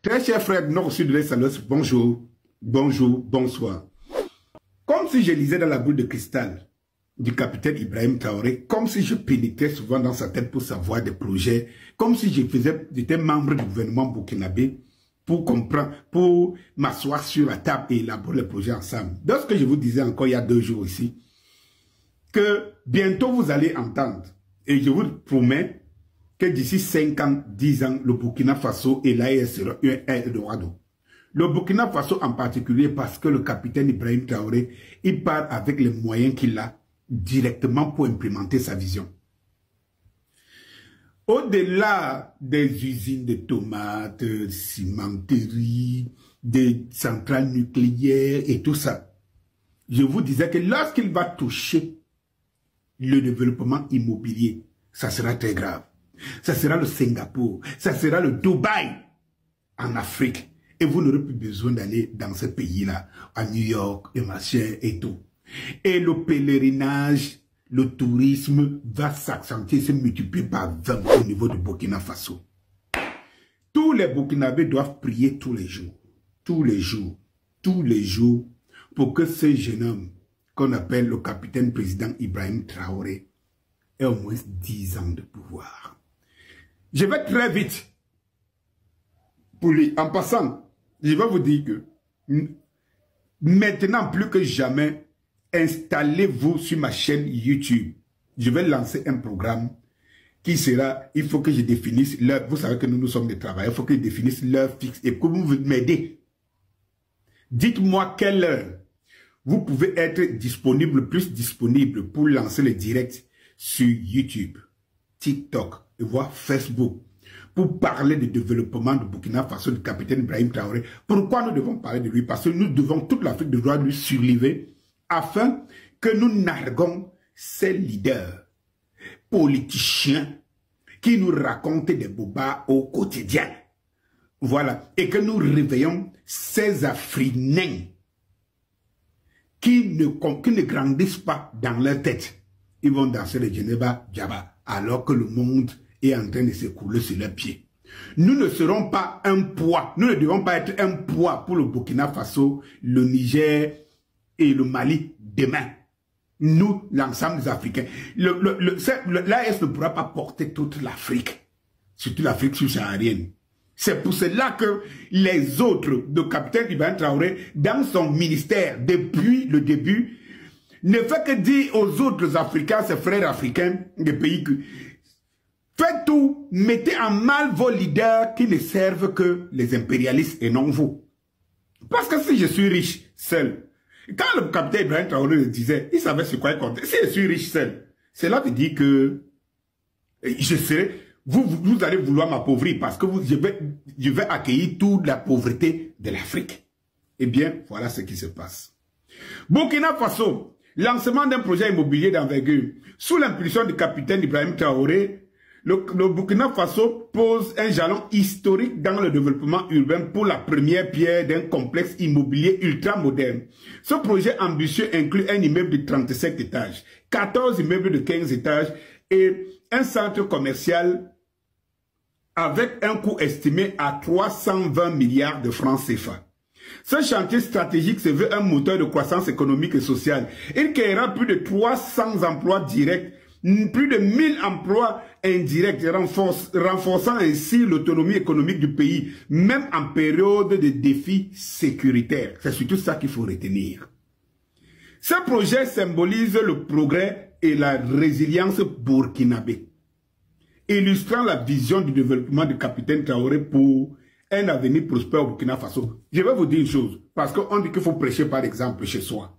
Très chers frères du Nord-Sud de l'Est, bonjour, bonjour, bonsoir. Comme si je lisais dans la boule de cristal du capitaine Ibrahim Traoré, comme si je pénétrais souvent dans sa tête pour savoir des projets, comme si j'étais membre du gouvernement burkinabé pour comprendre, pour m'asseoir sur la table et élaborer les projets ensemble. Donc ce que je vous disais encore il y a 2 jours ici, que bientôt vous allez entendre, et je vous promets que d'ici 5 ans, 10 ans, le Burkina Faso et l'AES sera un Eldorado. Le Burkina Faso en particulier parce que le capitaine Ibrahim Traoré, il part avec les moyens qu'il a directement pour implémenter sa vision. Au-delà des usines de tomates, de cimenteries, des centrales nucléaires et tout ça, je vous disais que lorsqu'il va toucher le développement immobilier, ça sera très grave. Ça sera le Singapour, ça sera le Dubaï en Afrique. Et vous n'aurez plus besoin d'aller dans ce pays-là, à New York, et machin et tout. Et le pèlerinage, le tourisme va s'accentuer, se multiplier par 20 au niveau du Burkina Faso. Tous les Burkinabés doivent prier tous les jours, pour que ce jeune homme, qu'on appelle le capitaine président Ibrahim Traoré, ait au moins 10 ans de pouvoir. Je vais très vite. Pour lui, en passant, je vais vous dire que maintenant plus que jamais, installez-vous sur ma chaîne YouTube. Je vais lancer un programme qui sera, il faut que je définisse l'heure. Vous savez que nous sommes des travailleurs, il faut que je définisse l'heure fixe et que vous m'aidez. Dites-moi quelle heure vous pouvez être disponible, plus disponible pour lancer le direct sur YouTube, TikTok et voire Facebook pour parler du développement du Burkina Faso, du capitaine Ibrahim Traoré. Pourquoi nous devons parler de lui? Parce que nous devons, toute l'Afrique doit lui surlever afin que nous narguons ces leaders politiciens qui nous racontent des bobas au quotidien. Voilà. Et que nous réveillons ces Africains qui ne grandissent pas dans leur tête. Ils vont danser le Geneva Djaba alors que le monde est en train de s'écrouler sur leurs pieds. Nous ne serons pas un poids. Nous ne devons pas être un poids pour le Burkina Faso, le Niger et le Mali demain. Nous, l'ensemble des Africains. L'AES ne pourra pas porter toute l'Afrique, surtout l'Afrique subsaharienne. C'est pour cela que les autres, le capitaine Ibrahim Traoré, dans son ministère, depuis le début, ne fait que dire aux autres Africains, ses frères africains, des pays que faites tout, mettez en mal vos leaders qui ne servent que les impérialistes et non vous. Parce que si je suis riche seul, quand le capitaine Ibrahim Traoré le disait, il savait sur quoi il comptait. Si je suis riche seul, cela veut dire que je serai... Vous allez vouloir m'appauvrir parce que je vais accueillir toute la pauvreté de l'Afrique. Eh bien, voilà ce qui se passe. Burkina Faso, lancement d'un projet immobilier d'envergure. Sous l'impulsion du capitaine Ibrahim Traoré, le Burkina Faso pose un jalon historique dans le développement urbain pour la première pierre d'un complexe immobilier ultra moderne. Ce projet ambitieux inclut un immeuble de 37 étages, 14 immeubles de 15 étages et un centre commercial avec un coût estimé à 320 milliards de francs CFA. Ce chantier stratégique se veut un moteur de croissance économique et sociale. Il créera plus de 300 emplois directs, plus de 1000 emplois indirects, renforçant ainsi l'autonomie économique du pays, même en période de défis sécuritaires. C'est surtout ça qu'il faut retenir. Ce projet symbolise le progrès et la résilience burkinabé, illustrant la vision du développement du capitaine Traoré pour un avenir prospère au Burkina Faso. Je vais vous dire une chose, parce qu'on dit qu'il faut prêcher par exemple chez soi.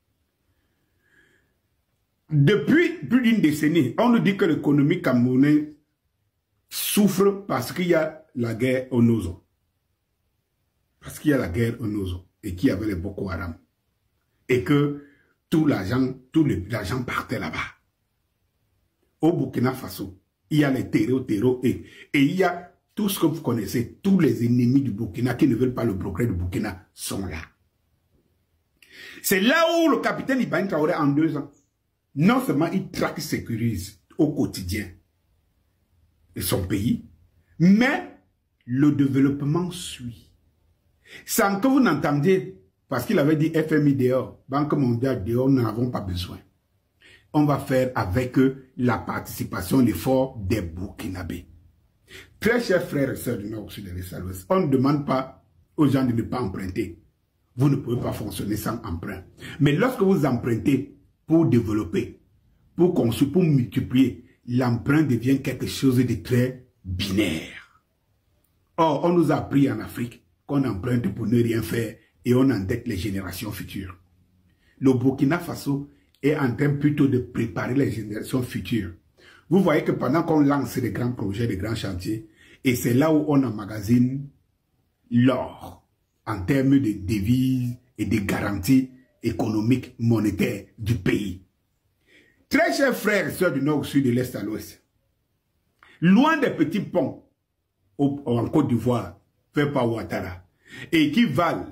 Depuis plus d'une décennie, on nous dit que l'économie camerounaise souffre parce qu'il y a la guerre au Nozo. Parce qu'il y a la guerre au Nozo et qu'il y avait les Boko Haram. Et que tout l'argent partait là-bas. Au Burkina Faso, il y a les terreaux et il y a tout ce que vous connaissez, tous les ennemis du Burkina qui ne veulent pas le progrès du Burkina sont là. C'est là où le capitaine Ibrahim Traoré en 2 ans, non seulement il traque, sécurise au quotidien son pays, mais le développement suit. Sans que vous n'entendiez, parce qu'il avait dit FMI dehors, Banque mondiale dehors, nous n'avons pas besoin. On va faire avec la participation, l'effort des Burkinabés. Très chers frères et sœurs du Nord, Sud et de l'Est à l'Ouest, on ne demande pas aux gens de ne pas emprunter. Vous ne pouvez pas fonctionner sans emprunt. Mais lorsque vous empruntez pour développer, pour construire, pour multiplier, l'emprunt devient quelque chose de très binaire. Or, on nous a appris en Afrique qu'on emprunte pour ne rien faire et on endette les générations futures. Le Burkina Faso est en train plutôt de préparer les générations futures. Vous voyez que pendant qu'on lance des grands projets, des grands chantiers, et c'est là où on emmagasine l'or en termes de devises et de garanties économiques, monétaires du pays. Très chers frères et sœurs du Nord, au Sud, de l'Est à l'Ouest, loin des petits ponts en Côte d'Ivoire, faits par Ouattara, et qui valent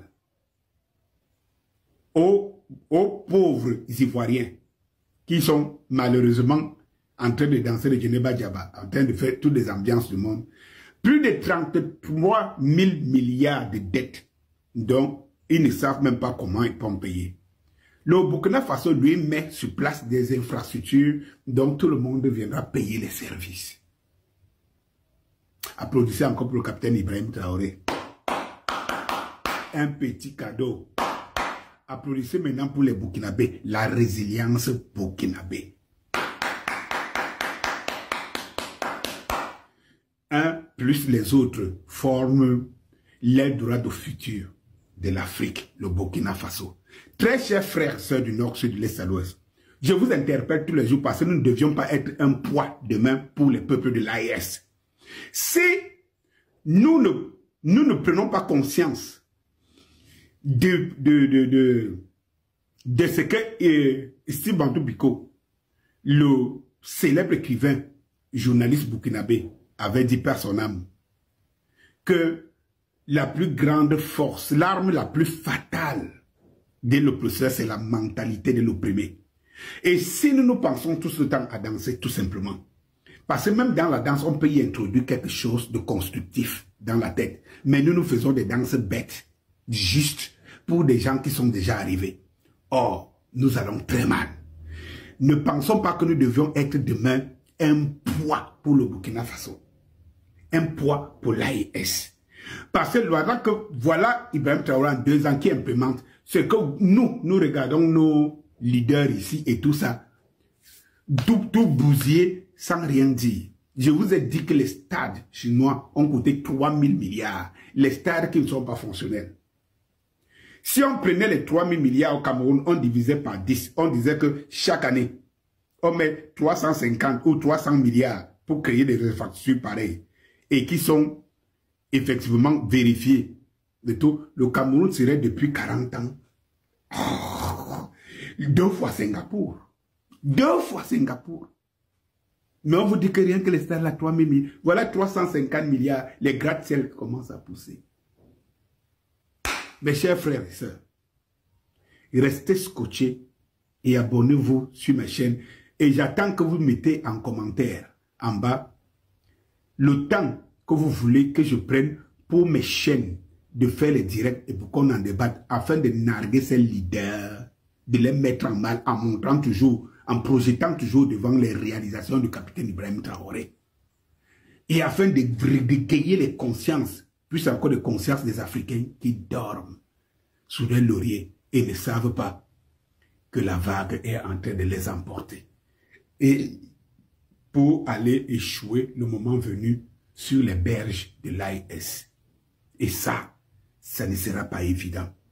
aux pauvres Ivoiriens, qui sont malheureusement en train de danser le Djeneba-Djaba, en train de faire toutes les ambiances du monde, plus de 33 000 milliards de dettes, dont ils ne savent même pas comment ils peuvent payer. Le Burkina Faso, lui, met sur place des infrastructures dont tout le monde viendra payer les services. Applaudissez encore pour le capitaine Ibrahim Traoré. Un petit cadeau. Applaudissez maintenant pour les Burkinabés, la résilience burkinabé. Un plus les autres forment l'Eldorado futur de l'Afrique, le Burkina Faso. Très chers frères et sœurs du Nord, Sud, de l'Est à l'Ouest, je vous interpelle tous les jours parce que nous ne devions pas être un poids demain pour les peuples de l'AES. Si nous ne prenons pas conscience de ce que Steve Bantou Biko, le célèbre écrivain, journaliste burkinabé, avait dit par son âme, que la plus grande force, l'arme la plus fatale de l'oppresseur, c'est la mentalité de l'opprimé. Et si nous pensons tout ce temps à danser, tout simplement, parce que même dans la danse, on peut y introduire quelque chose de constructif dans la tête, mais nous faisons des danses bêtes, juste pour des gens qui sont déjà arrivés. Or, nous allons très mal. Ne pensons pas que nous devions être demain un poids pour le Burkina Faso, un poids pour l'AES. Parce que voilà Ibrahim Traoré en 2 ans qui implémente ce que nous regardons nos leaders ici et tout ça, tout bousiller sans rien dire. Je vous ai dit que les stades chinois ont coûté 3 000 milliards, les stades qui ne sont pas fonctionnels. Si on prenait les 3 000 milliards au Cameroun, on divisait par 10, on disait que chaque année, on met 350 ou 300 milliards pour créer des infrastructures pareilles et qui sont effectivement vérifiées. De tout, le Cameroun serait depuis 40 ans 2 fois Singapour. 2 fois Singapour. Mais on vous dit que rien que les stars là, 3 000 milliards, voilà 350 milliards, les gratte-ciel commencent à pousser. Mes chers frères et sœurs, restez scotchés et abonnez-vous sur mes chaînes. Et j'attends que vous mettez en commentaire en bas le temps que vous voulez que je prenne pour mes chaînes de faire les directs et pour qu'on en débatte afin de narguer ces leaders, de les mettre en mal en montrant toujours, en projetant toujours devant les réalisations du capitaine Ibrahim Traoré. Et afin de réveiller les consciences, plus encore les consciences des Africains qui dorment sous les lauriers et ne savent pas que la vague est en train de les emporter. Et pour aller échouer le moment venu sur les berges de l'AES. Et ça ne sera pas évident.